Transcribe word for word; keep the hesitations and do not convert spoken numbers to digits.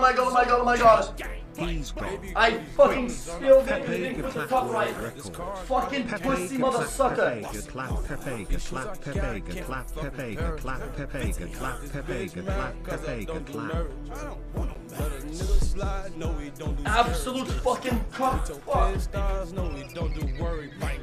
my god, oh my god, oh my god. He's got. I fucking spilled it. You didn't put the top right. Fucking pussy motherfucker. Clap, Pepega, clap, Pepega, clap, Pepega, clap, Pepega, clap, Pepega, clap, Pepega, clap. Absolute fucking cock. Fuck.